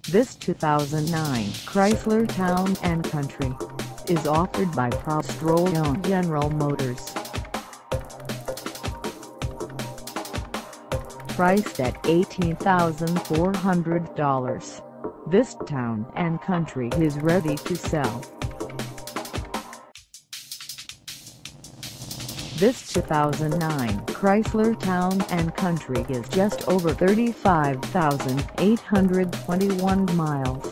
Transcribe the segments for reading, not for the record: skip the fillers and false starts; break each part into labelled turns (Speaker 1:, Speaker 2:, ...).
Speaker 1: This 2009 Chrysler Town & Country is offered by PROSTROLLO General Motors. Priced at $18,400, this Town & Country is ready to sell. This 2009 Chrysler Town & Country is just over 35,821 miles.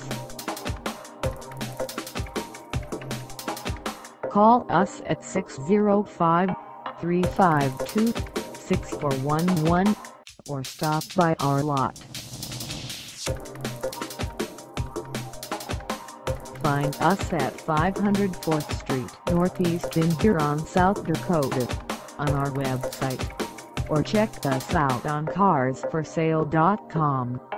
Speaker 1: Call us at 605-352-6411 or stop by our lot. Find us at 500 4th Street Northeast in Huron, South Dakota, on our website, or check us out on carsforsale.com.